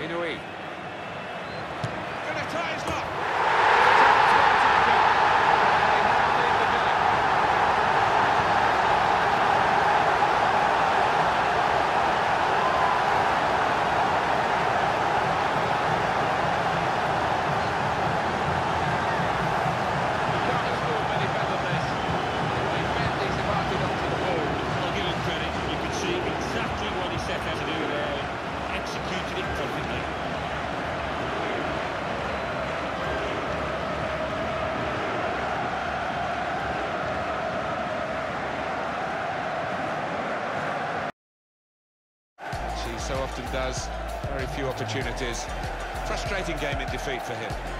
Inui. Gonna try his luck. She so often does, very few opportunities. Frustrating game in defeat for him.